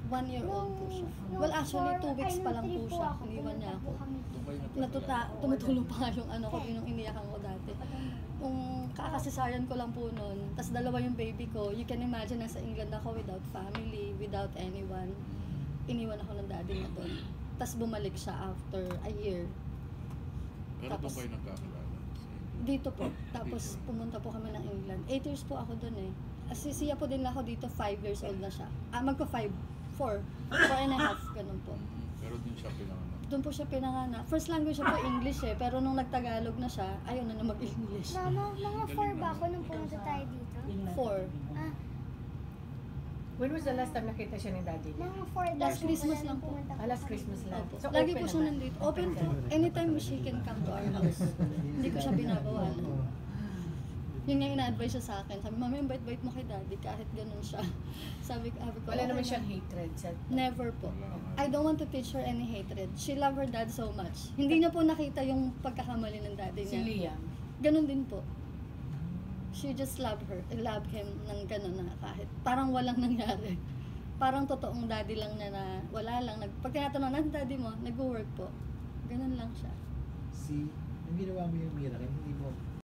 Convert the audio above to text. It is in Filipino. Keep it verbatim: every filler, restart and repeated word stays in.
One year old po siya. Well, actually, two weeks pa lang po siya. Iniwan niya ako. Natuta, tumutulo pa nga yung ano ko, yung iniyakan ko dati. Kung kakasisayan ko lang po noon, tas dalawa yung baby ko, you can imagine nasa England ako without family, without anyone. Iniwan ako ng daddy niya doon. Tas bumalik siya after a year. Pero doon kayo nagkakilala? Dito po. Tapos pumunta po kami ng England. Eight years po ako doon eh. Kasi siya po din ako dito, five years old na siya. Ah, magpa-five. Four. Four and a half. Ganun po. Pero doon siya pinanganak? Doon po siya pinanganak. First language siya po English eh. Pero nung nagtagalog na siya, ayaw na na mag-English. Mama, mga four ba ako nung pumunta tayo dito? Four. Ah, When was the last time nakita siya ni daddy niya? mga four days Last po Christmas pala lang nung po. pumunta Ah, last Christmas lang. Opo. So, Lagi open po siya naman. nandito. Open po. Anytime she can come to our house. Hindi ko siya binabawalan. Yun nga yung ina-advise siya sa akin. Sabi, mami, yung bait-bait mo kay daddy kahit ganun siya. Sabi ko, sabi ko, Wala okay naman na. siyang hatred sa... Never po. I don't want to teach her any hatred. She love her dad so much. Hindi niya po nakita yung pagkakamali ng daddy Si niya. Liam. Ganun din po. She just love her. Love him ng ganun na kahit parang walang nangyari. Parang totoong daddy lang niya na wala lang. Nag, pag tinatanong, nasa daddy mo? Nag-work po. Ganun lang siya. Si, yung ginawa mo yung miracle, hindi mo